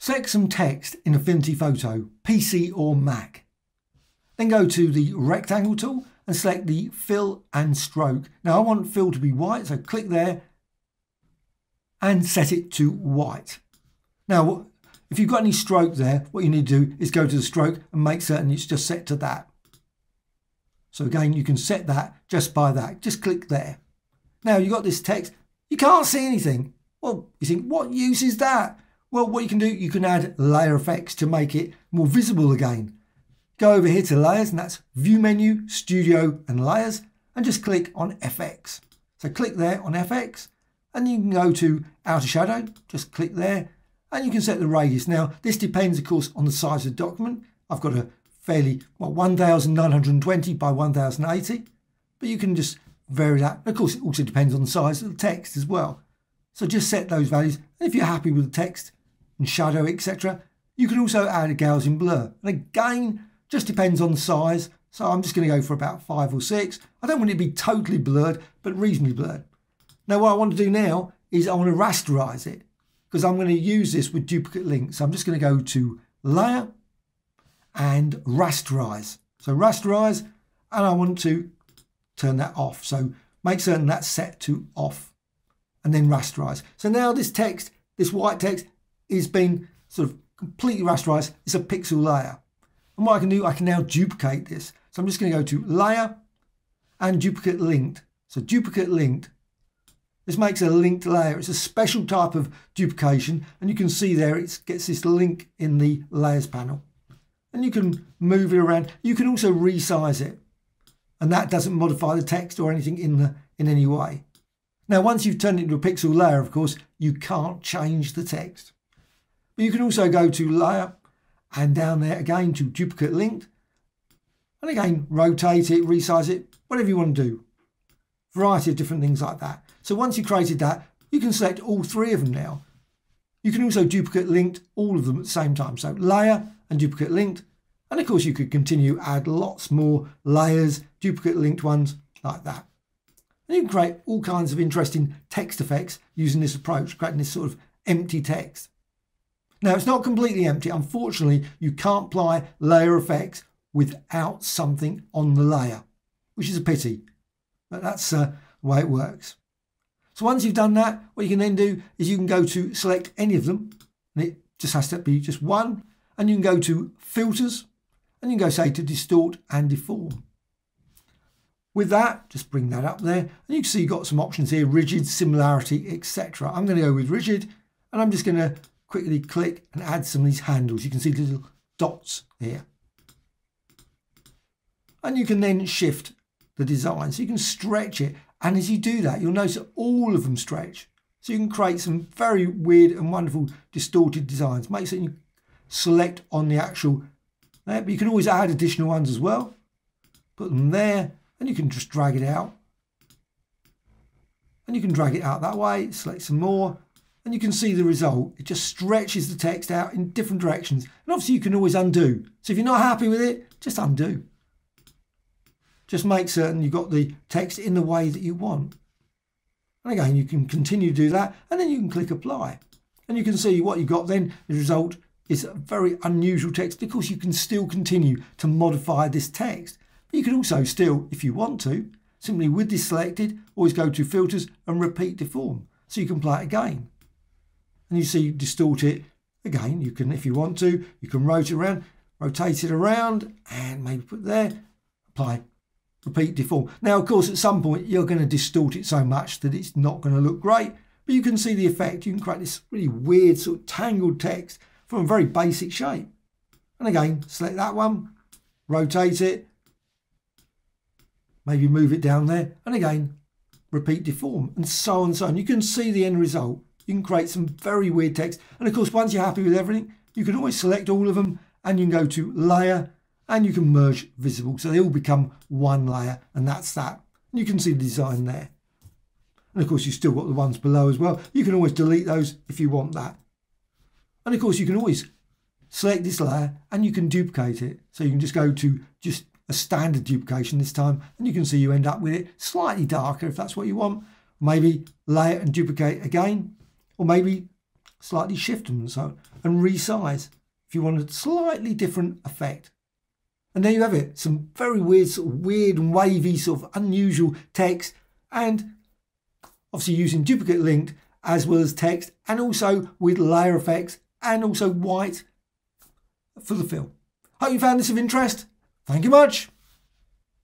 Select some text in Affinity Photo, PC or Mac. Then go to the rectangle tool and select the fill and stroke. Now I want fill to be white, so click there and set it to white. Now if you've got any stroke there, what you need to do is go to the stroke and make certain it's just set to that. So again, you can set that just by that. Just click there. Now you've got this text, you can't see anything. Well, you think, what use is that? Well, what you can do, you can add layer effects to make it more visible again. Go over here to layers, and that's view menu, studio and layers, and just click on FX. So click there on FX, and you can go to outer shadow, just click there, and you can set the radius. Now this depends of course on the size of the document. I've got a fairly 1920 by 1080, but you can just vary that. Of course it also depends on the size of the text as well. So just set those values, and if you're happy with the text and shadow, etc., you can also add a Gaussian blur. And again, just depends on the size. So I'm just going to go for about 5 or 6. I don't want it to be totally blurred, but reasonably blurred. Now what I want to do now is I want to rasterize it, because I'm going to use this with duplicate links. So I'm just going to go to layer and rasterize. So rasterize, and I want to turn that off. So make certain that's set to off, and then rasterize. So now this text, this white text, is being sort of completely rasterized. It's a pixel layer. And what I can do, I can now duplicate this. So I'm just going to go to layer and duplicate linked. So duplicate linked. This makes a linked layer. It's a special type of duplication, and you can see there it gets this link in the layers panel. And you can move it around. You can also resize it, and that doesn't modify the text or anything in any way. Now once you've turned it into a pixel layer, of course, you can't change the text. But you can also go to layer and down there again to duplicate linked, and again rotate it, resize it, whatever you want to do. Variety of different things like that. So once you've created that, you can select all 3 of them now. You can also duplicate linked all of them at the same time. So layer and duplicate linked, and of course you could continue, add lots more layers, duplicate linked ones like that. And you can create all kinds of interesting text effects using this approach, creating this sort of empty text. Now it's not completely empty. Unfortunately, you can't apply layer effects without something on the layer, which is a pity, but that's the way it works. So once you've done that, what you can then do is you can go to select any of them, and it just has to be just one, and you can go to filters, and you can go say to distort and deform. With that, just bring that up there, and you can see you've got some options here: rigid, similarity, etc. I'm going to go with rigid, and I'm just going to quickly click and add some of these handles. You can see the little dots here, and you can then shift the design, so you can stretch it, and as you do that you'll notice that all of them stretch, so you can create some very weird and wonderful distorted designs. Make sure you select on the actual there, but you can always add additional ones as well. Put them there, and you can just drag it out, and you can drag it out that way. Select some more, and you can see the result. It just stretches the text out in different directions, and obviously you can always undo. So if you're not happy with it, just undo. Just make certain you've got the text in the way that you want. And again, you can continue to do that, and then you can click apply. And you can see what you've got then. The result is a very unusual text. Of course, you can still continue to modify this text. But you can also still, if you want to, simply with this selected, always go to filters and repeat deform. So you can play it again. And you see, distort it again. You can, if you want to, you can rotate it around, and maybe put there, apply, repeat deform. Now, of course, at some point you're going to distort it so much that it's not going to look great, but you can see the effect. You can create this really weird sort of tangled text from a very basic shape. And again, select that one, rotate it, maybe move it down there, and again, repeat deform, and so on and so on. You can see the end result. You can create some very weird text. And of course, once you're happy with everything, you can always select all of them, and you can go to layer, and you can merge visible. So they all become one layer, and that's that. And you can see the design there. And of course, you've still got the ones below as well. You can always delete those if you want that. And of course, you can always select this layer, and you can duplicate it. So you can just go to just a standard duplication this time, and you can see you end up with it slightly darker if that's what you want. Maybe layer and duplicate again, or maybe slightly shift them and so on, and resize if you want a slightly different effect. And there you have it, some very weird, sort of weird and wavy, sort of unusual text, and obviously using duplicate linked as well as text, and also with layer effects and also white for the fill. Hope you found this of interest. Thank you much.